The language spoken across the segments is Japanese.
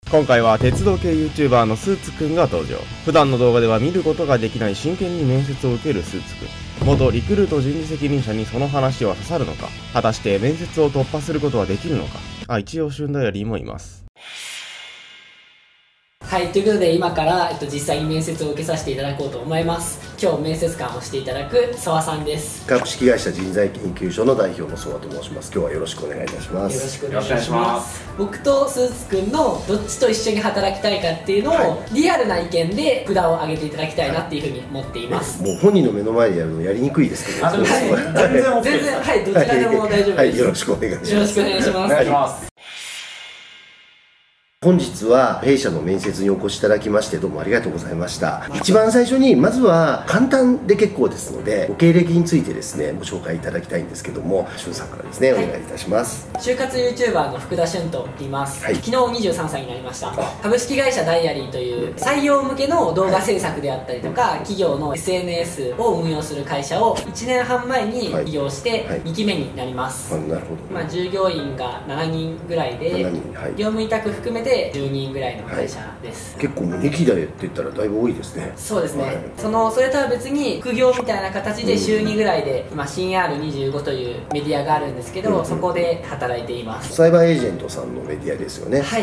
今回は鉄道系 YouTuber のスーツくんが登場。普段の動画では見ることができない真剣に面接を受けるスーツくん。元リクルート人事責任者にその話は刺さるのか、果たして面接を突破することはできるのか。一応旬ダイアリーもいます。 はい、ということで今から、実際に面接を受けさせていただこうと思います。今日面接官をしていただく澤さんです。 株式会社人材研究所の代表の澤と申します。今日はよろしくお願いいたします。 よろしくお願いします。僕とスーツくんのどっちと一緒に働きたいかっていうのを、リアルな意見で札を上げていただきたいなっていうふうに思っています。 もう本人の目の前でやるのやりにくいですけど、 全然はい、どちらでも大丈夫です。 はい、よろしくお願いします。 よろしくお願いします。 お願いします。 本日は弊社の面接にお越しいただきましてどうもありがとうございました。一番最初にまずは簡単で結構ですのでご経歴についてですねご紹介いただきたいんですけども、俊さんからですねお願いいたします。 就活 YouTuber の福田俊と言います。昨日23歳になりました。株式会社ダイアリーという採用向けの動画制作であったりとか、企業の SNS を運用する会社を1年半前に起業して2期目になります。 なるほど。 従業員が7人ぐらいで、業務委託含めて10人ぐらいの会社です。 結構2期でって言ったらだいぶ多いですね。 そうですね。それとは別に副業みたいな形で週2ぐらいで、今新 R25 というメディアがあるんですけど、そこで働いています。 サイバーエージェントさんのメディアですよね。 はい。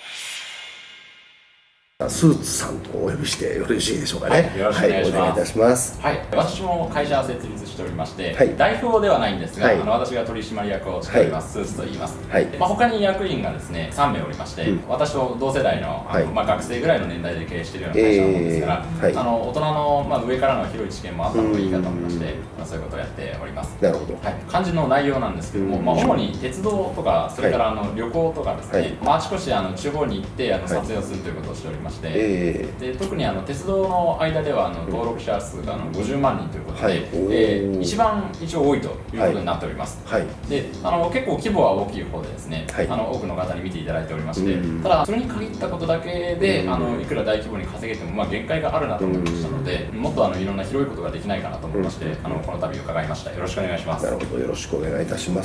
スーツさんとお呼びしてよろしいでしょうかね。 よろしくお願いします。 お願いいたします。 はい、私も会社を設立しておりまして、代表ではないんですが、私が取締役をしております、スーツと言います。他に役員がですね3名おりまして、私と同世代の学生ぐらいの年代で経営しているような会社なものですから、大人の上からの広い知見もあった方がいいかと思いまして、そういうことをやっております。 なるほど。 肝心の内容なんですけども、主に鉄道とかそれから旅行とかですね、あちこち地方に行って撮影をするということをしておりまして、で特に鉄道の間では登録者数が50万人ということで、一番一応多いということになっております。で結構規模は大きい方でですね、多くの方に見ていただいておりまして、ただそれに限ったことだけでいくら大規模に稼げても限界があるなと思いましたので、もっといろんな広いことができないかなと思いまして、この度伺いました。よろしくお願いします。 なるほど、よろしくお願いいたします。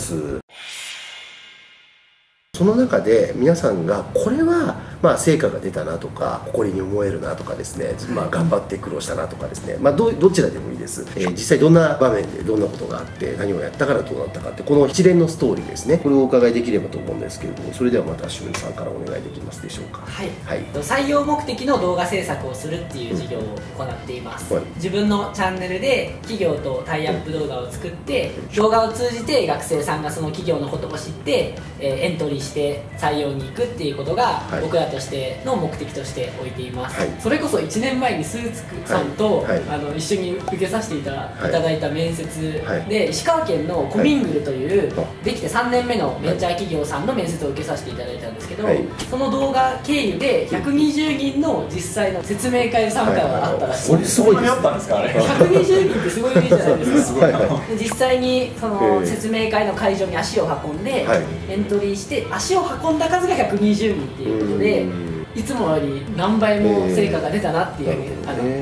その中で皆さんがこれは成果が出たなとか誇りに思えるなとかですね、頑張って苦労したなとかですね、どちらでもいいです。実際どんな場面でどんなことがあって何をやったからどうなったかって、この一連のストーリーですね、これをお伺いできればと思うんですけれども、それではまたしゅんさんからお願いできますでしょうか。 採用目的の動画制作をするっていう事業を行っています。自分のチャンネルで企業とタイアップ動画を作って、動画を通じて学生さんがその企業のことを知ってエントリーして採用に行くっていうことが僕らとしての目的として置いています。それこそ1年前にスーツさんと一緒に受けさせていただいた面接で、石川県のコミングルというできて3年目のベンチャー企業さんの面接を受けさせていただいたんですけど、その動画経由で120人の実際の説明会参加があったらしい。 すごいです。 120人ってすごいじゃないですか。実際にその説明会の会場に足を運んでエントリーして足を運んだ数が120人っていうことで、いつもより何倍も成果が出たなっていう、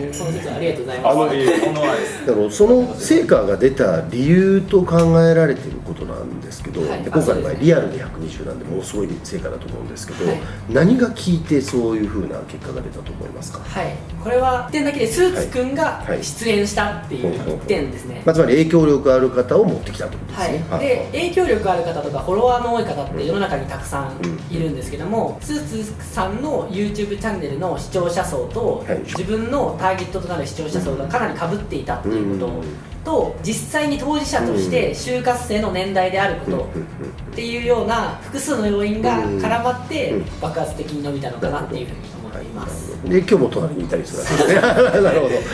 その説はありがとうございます。 その成果が出た理由と考えられていることなんですけど、今回の場合リアルで120なんでもうすごい成果だと思うんですけど、何が効いてそういうふうな結果が出たと思いますか。 これは1点だけでスーツくんが出演したっていう1点ですね。 つまり影響力ある方を持ってきたってことですね。 で影響力ある方とかフォロワーの多い方って世の中にたくさんいるんですけども、スーツさんの YouTube チャンネルの視聴者層と自分のターゲットとなる視聴者層がかなりかぶっていたっていうことと、実際に当事者として就活生の年代であることっていうような複数の要因が絡まって爆発的に伸びたのかなっていうふうに思っています。 で今日も隣にいたりするわけですね。なるほど。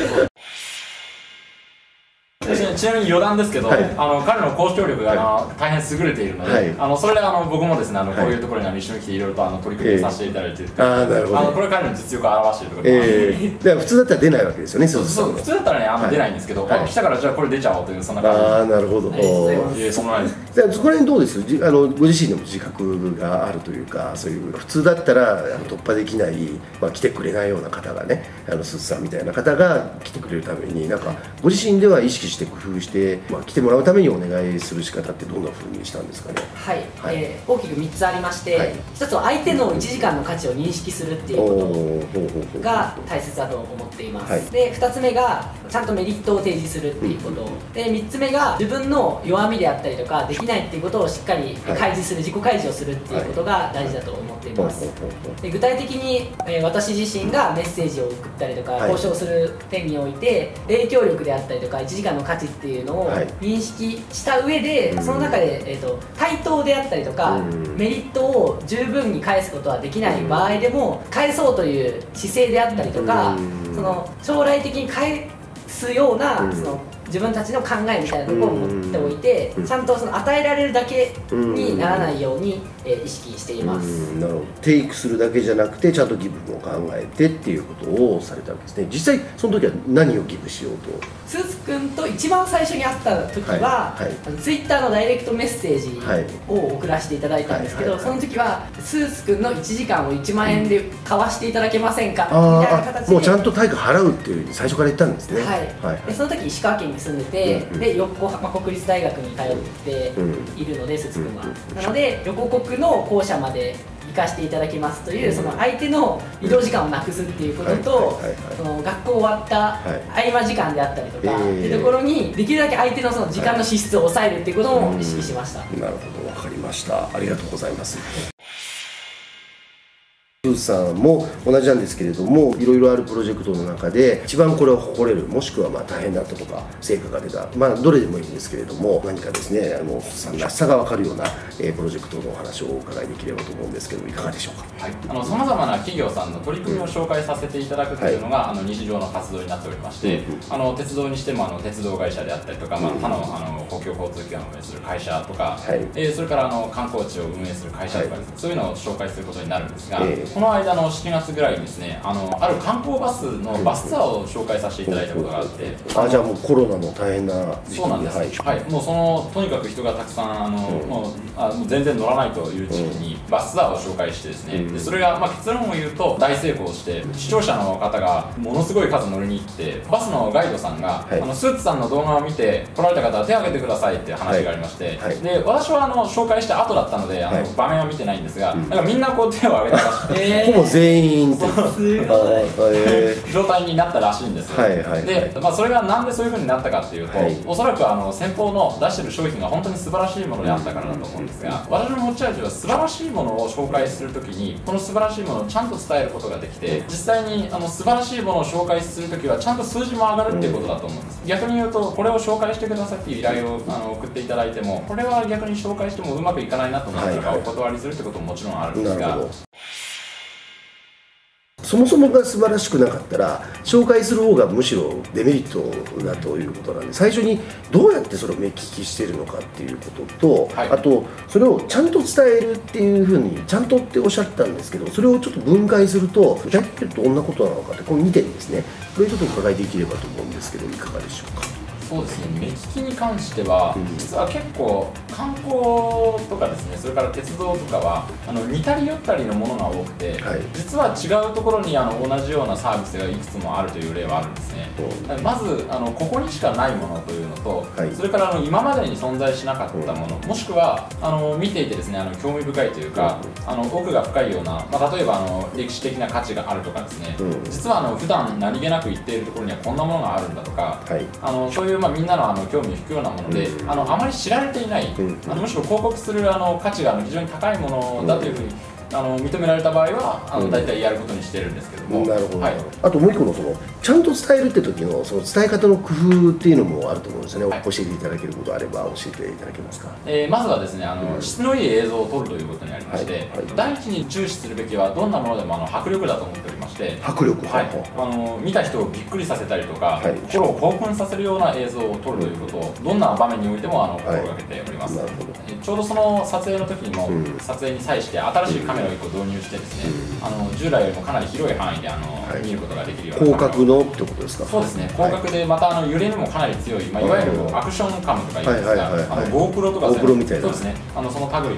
ちなみに余談ですけど、彼の交渉力が大変優れているので、それで僕もですねこういうところに一緒に来ていろいろと取り組みさせていただいている、これ彼の実力を表しているところで普通だったら出ないわけですよね。 そう普通だったらね出ないんですけど、来たからじゃあこれ出ちゃおうという、そんな感じ。 なるほど。そこら辺どうですご自身でも自覚があるというか、そういう普通だったら突破できない、来てくれないような方がね、スーツさんみたいな方が来てくれるためにご自身では意識してして工夫して、来てもらうためにお願いする仕方ってどんな風にしたんですかね。 はい、大きく3つありまして、1つは相手の1時間の価値を認識するっていうことが大切だと思っています。で2つ目がちゃんとメリットを提示するっていうこと、で3つ目が自分の弱みであったりとかできないっていうことをしっかり開示する、自己開示をするっていうことが大事だと思っています。で具体的に、私自身がメッセージを送ったりとか、交渉する点において影響力であったりとか1時間の価値っていうのを認識した上で、その中で、対等であったりとか、メリットを十分に返すことはできない場合でも返そうという姿勢であったりとか、その将来的に返すような、その自分たちの考えみたいなところを持っておいて、ちゃんとその与えられるだけにならないように、意識しています。 なるほど。テイクするだけじゃなくてちゃんとギブも考えてっていうことをされたわけですね。実際その時は何をギブしようと。 スーツ君と一番最初に会った時は、ツイッターのダイレクトメッセージを送らせていただいたんですけど、その時はスーツ君の1時間を1万円で買わしていただけませんかみたいな形で、 もうちゃんと対価払うっていう最初から言ったんですね。 でその時石川県に住んでて、で横浜国立大学に通っているので、スーツ君はなので横国の校舎まで行かせていただきますという、その相手の移動時間をなくすっていうことと、その学校終わった合間時間であったりとかっていうところにできるだけ相手のその時間の支出を抑えるっていうことも意識しました。 なるほど、わかりました。ありがとうございます。スーツさんも同じなんですけれども、いろいろあるプロジェクトの中で一番これを誇れる、もしくは大変だったとか成果が出た、どれでもいいんですけれども、何かですね、さんらしさが分かるような、プロジェクトのお話をお伺いできればと思うんですけど、いかがでしょうか。 さまざまな企業さんの取り組みを紹介させていただくというのが、日常の活動になっておりまして、鉄道にしても鉄道会社であったりとか、他の公共交通機関を運営する会社とか、それから観光地を運営する会社とか、そういうのを紹介することになるんですが、この間の7月ぐらいにですね、ある観光バスのバスツアーを紹介させていただいたことがあって、 じゃあもうコロナの大変な時期に。 そうなんです、もうとにかく人がたくさんもう全然乗らないという時期にバスツアーを紹介してですね、でそれが結論を言うと大成功して、視聴者の方がものすごい数乗りに行って、バスのガイドさんが、スーツさんの動画を見て来られた方は手を挙げてくださいって話がありまして、で私は紹介した後だったので場面は見てないんですが、みんなこう手を挙げてまして、 ほぼ全員と状態になったらしいんですよ。で、それがなんでそういう風になったかっていうと、おそらく先方の出してる商品が本当に素晴らしいものであったからだと思うんですが、私の持ち味は素晴らしいものを紹介するときにこの素晴らしいものをちゃんと伝えることができて、実際に素晴らしいものを紹介するときはちゃんと数字も上がるっていうことだと思うんです。逆に言うと、これを紹介してくださいっていう依頼を送っていただいても、これは逆に紹介してもうまくいかないなと思ったらお断りするってことももちろんあるんですが、 そもそもが素晴らしくなかったら紹介する方がむしろデメリットだということなんで、最初にどうやってそれを目利きしてるのかっていうことと、あとそれをちゃんと伝えるっていうふうにちゃんとっておっしゃったんですけど、それをちょっと分解すると具体的にどんなことなのかってこの2点ですね、これちょっとお伺いできればと思うんですけど、いかがでしょうか。 そうですね、目利きに関しては、実は結構観光とかですね、それから鉄道とかは似たり寄ったりのものが多くて、実は違うところに同じようなサービスがいくつもあるという例はあるんですね。まずここにしかないものというのと、それから今までに存在しなかったもの、もしくは見ていてですね、興味深いというか奥が深いような、例えば歴史的な価値があるとかですね、実は普段何気なく行っているところにはこんなものがあるんだとか、そういうみんなの興味を引くようなもので、あまり知られていない、むしろ広告する価値が非常に高いものだというふうに認められた場合は大体やることにしてるんですけども。 なるほど、あともう一個のちゃんと伝えるって時のその伝え方の工夫っていうのもあると思うんですよね。教えていただけることあれば教えていただけますか。 まずはですね、質のいい映像を撮るということにありまして、第一に注視するべきはどんなものでも迫力だと思っておりまして、 迫力、 見た人をびっくりさせたりとか、心を興奮させるような映像を撮るということをどんな場面においても心がけております。ちょうどその撮影の時にも、撮影に際して新しいカメラを1個導入してですね、従来よりもかなり広い範囲で見ることができるような広角のってことですか。 そうですね、広角でまた揺れにもかなり強い、いわゆるアクションカムとか言うんですが、GoPro とか GoProみたいな、 そうですね、その類のものです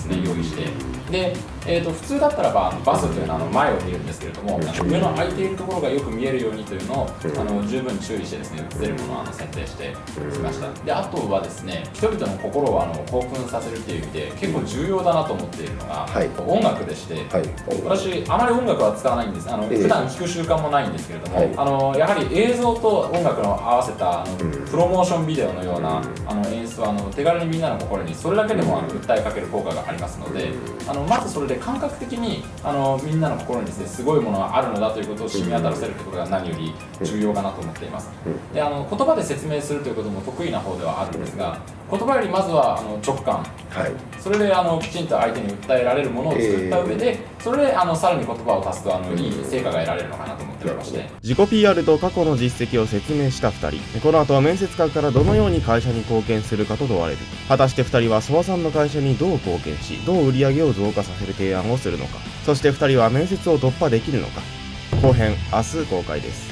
ですね用意して、で、普通だったらばバスというのは前を見るんですけれども、上の空いているところがよく見えるようにというのを十分注意してですね映せるものを選定してきました。であとはですね、人々の心を興奮させるという意味で結構重要だなと思っているのが、音楽でして、私あまり音楽は使わないんです。普段聴く習慣もないんですけれども、やはり映像と音楽の合わせたプロモーションビデオのような演出は手軽にみんなの心にそれだけでも訴えかける効果がありますので、まずそれで感覚的にみんなの心にですねすごいものがあるのだということを染み渡らせるということが何より重要かなと思っています。で言葉で説明するということも得意な方ではあるんですが、言葉よりまずは直感、それできちんと相手に訴えられるものを作った上で、それでさらに言葉を足すといい成果が得られるのかなと思っておりまして、 自己 PR と過去の実績を説明した2人。この後は面接官からどのように会社に貢献するかと問われる。果たして2人は諏訪さんの会社にどう貢献し、どう売り上げを増加させる提案をするのか。そして2人は面接を突破できるのか。後編明日公開です。